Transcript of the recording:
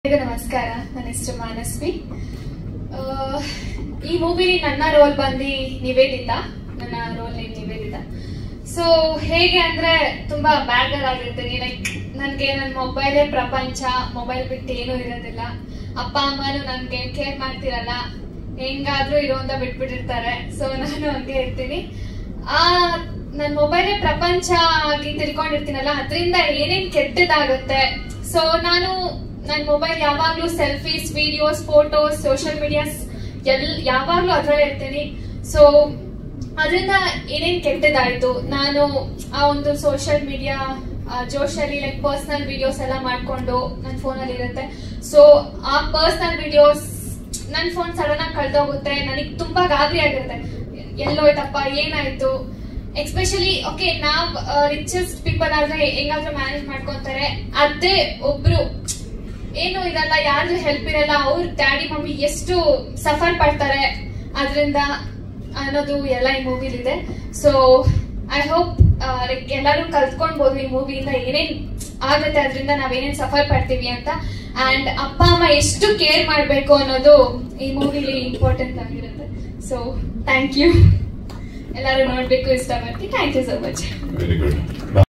ನಮಸ್ಕಾರ, ನನ್ನ ಹೆಸರು ಮಾನಸ್ವಿ. ಈ ಮೂವಿಲಿ ನನ್ನ ರೋಲ್ ಬಂದು ನಿವೇದಿತಾ. ನನ್ನ ರೋಲ್ ನಿವೇದಿತಾ. ಸೊ ಹೇಗೆ ಅಂದ್ರೆ ತುಂಬಾ ಬ್ಯಾಡ್ ಆಗಿರ್ತೀನಿ. ಲೈಕ್ ನನ್ಗೆ ನನ್ನ ಮೊಬೈಲೇ ಪ್ರಪಂಚ, ಮೊಬೈಲ್ ಬಿಟ್ಟು ಏನೂ ಇರೋದಿಲ್ಲ. ಅಪ್ಪ ಅಮ್ಮನು ನನ್ಗೆ ಕೇರ್ ಮಾಡ್ತಿರಲ್ಲ, ಹೆಂಗಾದ್ರೂ ಇರೋ ಅಂತ ಬಿಟ್ಬಿಟ್ಟಿರ್ತಾರೆ. ಸೊ ನಾನು ಹಂಗೆ ಇರ್ತೀನಿ. ನನ್ ಮೊಬೈಲೇ ಪ್ರಪಂಚ ಆಗಿ ತಿಳ್ಕೊಂಡಿರ್ತೀನಲ್ಲ, ಅದರಿಂದ ಏನೇನ್ ಕೆಟ್ಟದಾಗುತ್ತೆ. ಸೊ ನನ್ನ ಮೊಬೈಲ್ ಯಾವಾಗ್ಲೂ selfies, videos, photos, social medias ಯಾವಾಗ್ಲೂ ಅದ್ರಲ್ಲೇ ಇರ್ತೀನಿ. ಸೊ ಅದರಿಂದ ಏನೇನ್ ಕೆಟ್ಟದಾಯ್ತು, ನಾನು ಆ ಒಂದು ಸೋಷಿಯಲ್ ಮೀಡಿಯಾ ಜೋಶಲ್ಲಿ ಲೈಕ್ ಪರ್ಸನಲ್ ವಿಡಿಯೋಸ್ ಎಲ್ಲ ಮಾಡ್ಕೊಂಡು ನನ್ನ ಫೋನಲ್ಲಿ ಇರುತ್ತೆ. ಸೊ ಆ ಪರ್ಸನಲ್ ವಿಡಿಯೋಸ್ ನನ್ನ ಫೋನ್ ಸಡನ್ ಆಗಿ ಕಳ್ದೋಗುತ್ತೆ. ನನಗೆ ತುಂಬಾ ಗಾಬರಿ ಆಗಿರುತ್ತೆ, ಎಲ್ಲೋಯ್ತಪ್ಪ, ಏನಾಯ್ತು. ಎಸ್ಪೆಷಲಿ ಓಕೆ, ನಾವ್ ರಿಚೆಸ್ಟ್ ಪೀಪಲ್ ಆದ್ರೆ ಹೆಂಗಾದ್ರೂ ಮ್ಯಾನೇಜ್ ಮಾಡ್ಕೊಂತಾರೆ. ಅದೇ ಒಬ್ರು ಏನು ಇರಲ್ಲ, ಯಾರ್ದು ಹೆಲ್ಪ್ ಇರಲ್ಲ, ಅವ್ರ ಡ್ಯಾಡಿ ಮಮ್ಮಿ ಎಷ್ಟು ಸಫರ್ ಪಡ್ತಾರೆ ಅದರಿಂದ ಅನ್ನೋದು ಎಲ್ಲ ಈ ಮೂವಿಲಿದೆ. ಸೊ ಐ ಹೋಪ್ ಎಲ್ಲರೂ ಕಲ್ತ್ಕೊಳ್ಬಹುದು ಈ ಮೂವಿಯಿಂದ ಏನೇನ್ ಆಗುತ್ತೆ, ಅದರಿಂದ ನಾವೇನೇನ್ ಸಫರ್ ಪಡ್ತೀವಿ ಅಂತ. ಅಂಡ್ ಅಪ್ಪ ಅಮ್ಮ ಎಷ್ಟು ಕೇರ್ ಮಾಡ್ಬೇಕು ಅನ್ನೋದು ಈ ಮೂವಿಲಿ ಇಂಪಾರ್ಟೆಂಟ್ ಆಗಿರುತ್ತೆ. So thank you. ಎಲ್ಲರೂ ನೋಡ್ಬೇಕು, ಇಷ್ಟಪಡ್ತೀನಿ. Thank you so much. Very good.